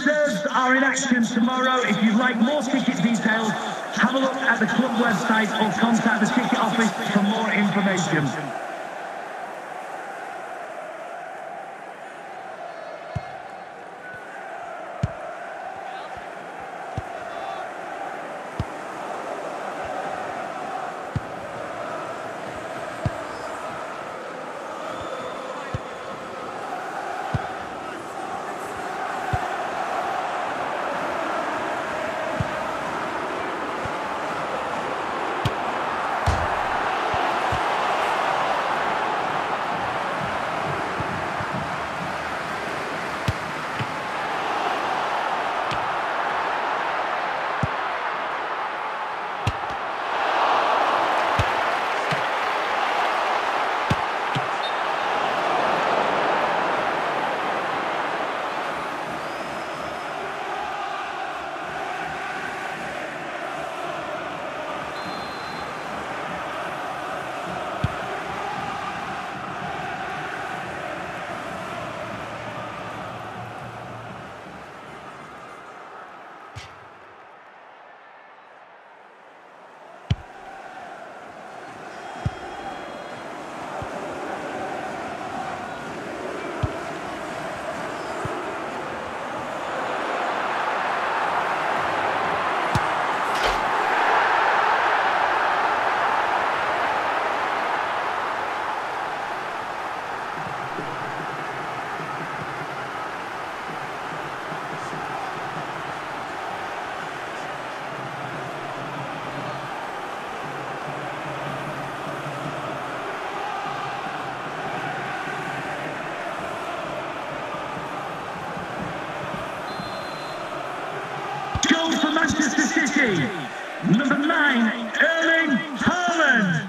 reserves are in action tomorrow. If you'd like more ticket details, have a look at the club website or contact the ticket office for more information. Goal for Manchester City, number 9, Erling Haaland.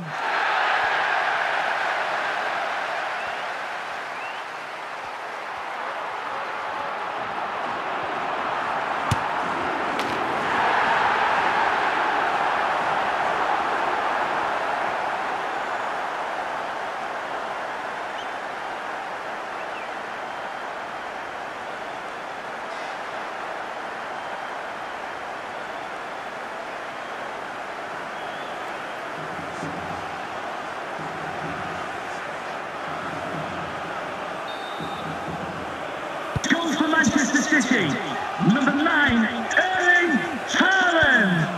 Goal for Manchester City, number 9, Erling Haaland.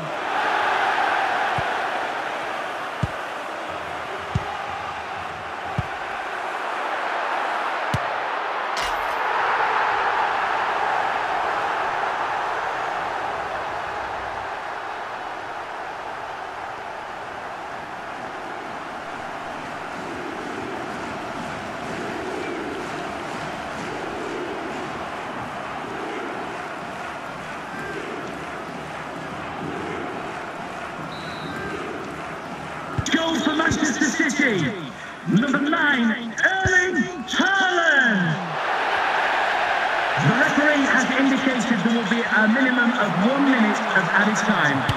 Goal for Manchester City, number 9, Erling Haaland. The referee has indicated there will be a minimum of 1 minute of added time.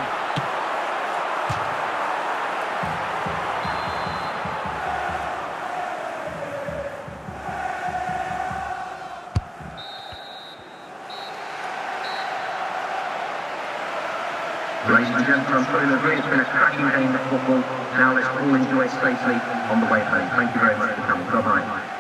Ladies and gentlemen, I'm sorry to agree, it's been a cracking game of football. Now let's all enjoy safely on the way home. Thank you very much for coming. Bye-bye.